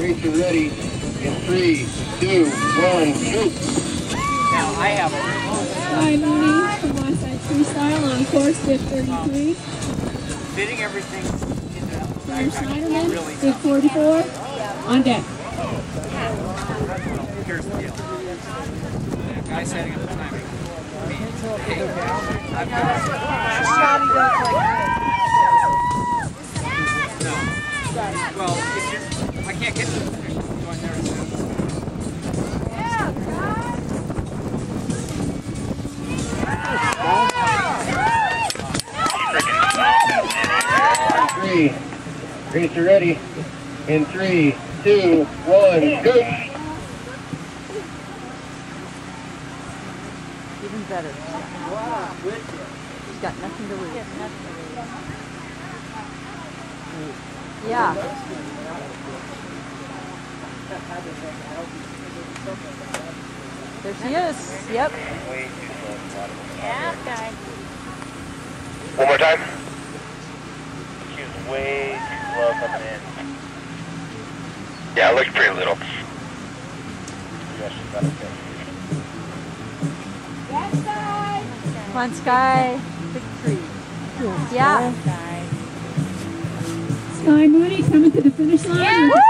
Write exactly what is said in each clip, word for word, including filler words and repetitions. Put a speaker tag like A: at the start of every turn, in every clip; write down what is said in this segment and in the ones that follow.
A: Racer ready in three, two, one, go.
B: Now I have a
C: Skye Mooney from Westside Freestyle on course Div thirty-three.
B: fitting everything in the
C: Claire Snyderman, Div forty-four, on deck.
B: Here's the deal. Yeah, guy setting up the timing. I mean, hey, I've got Scotty does like no. Well, if you're, I can't get to the finish. I'm going there as soon.
A: Three, racer ready in three, two, one, go.
D: Even better. He's got nothing to lose. Yeah. There she is. Yep.
E: Yeah, Skye.
A: One more time.
F: She was way too slow coming in.
A: Yeah, it looked pretty little.
F: Yeah, she's got okay.
D: Come on, Skye. Victory. Yeah.
C: Skye Mooney coming to the finish line.
E: Yeah.
C: Woo!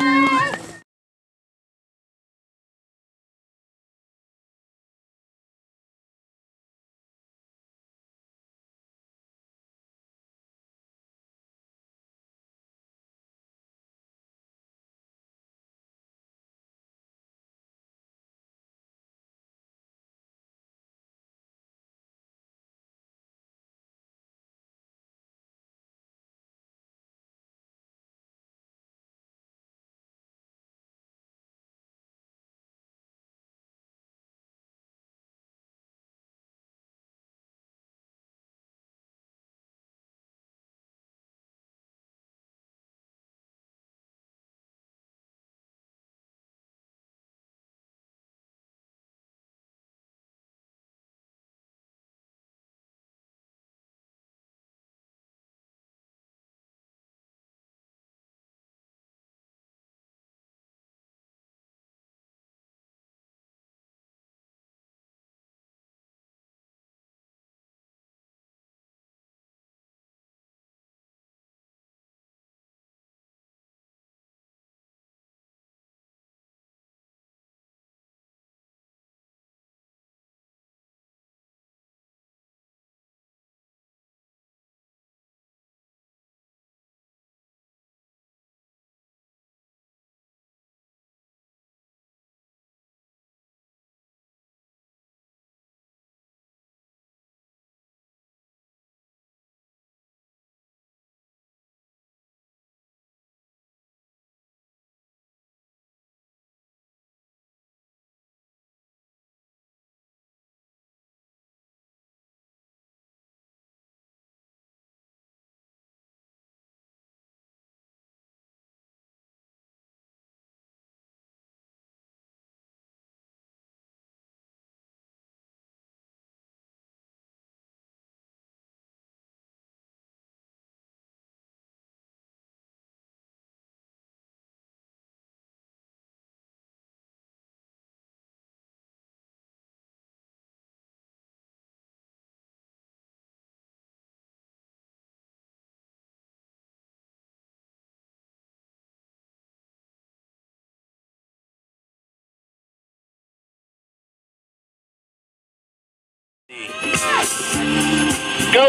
A: Go!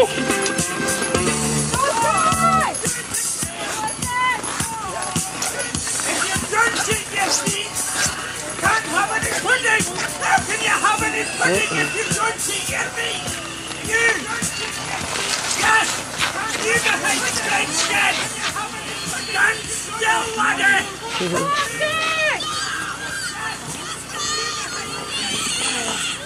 G: How can you have any pudding if you don't get me? You! Yes! You behave straight scared! Stand still, laddie!